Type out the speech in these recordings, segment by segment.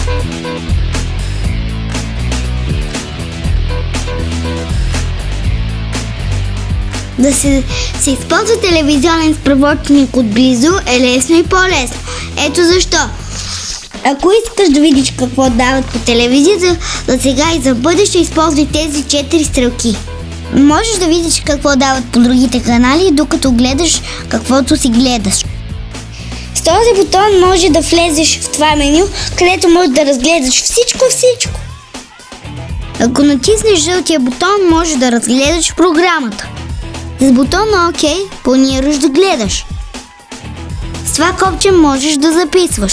Да се използва телевизионен справочник отблизо е лесно и по-лесно. Ето защо. Ако искаш да видиш какво дават по телевизията, за сега и за бъдеще използвай тези 4 стрелки. Можеш да видиш какво дават по другите канали, докато гледаш каквото си гледаш. С този бутон може да влезеш в това меню, където можеш да разгледаш всичко. Ако натиснеш жълтия бутон, можеш да разгледаш програмата. С бутона ОК планираш да гледаш. С това копче можеш да записваш.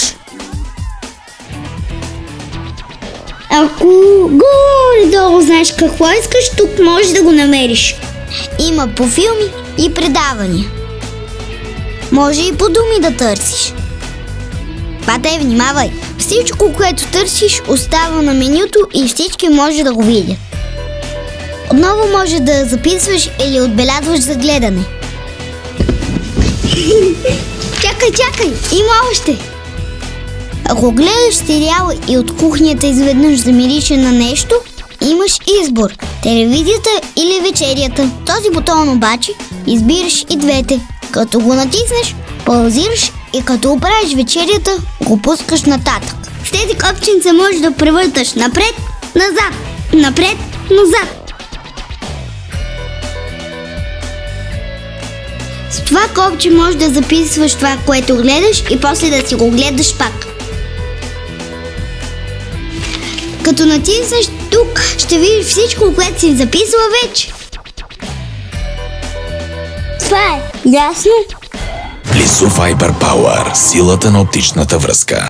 Ако горе-долу знаеш какво искаш, тук можеш да го намериш. Има по филми и предавания. Може и по думи да търсиш. Патай, внимавай! Всичко, което търсиш, остава на менюто и всички може да го видят. Отново може да записваш или отбелязваш за гледане. Чакай! Има още! Ако гледаш сериала и от кухнята изведнъж замирише на нещо, имаш избор – телевизията или вечерята. Този бутон обаче избираш и двете. Като го натиснеш, паузираш и като оправиш вечерята, го пускаш нататък. С тези копченца можеш да превърташ напред, назад. С това копче можеш да записваш това, което гледаш и после да си го гледаш пак. Като натиснеш тук, ще видиш всичко, което си записала вече. Това е ясно? Близо Viber Power, силата на оптичната връзка.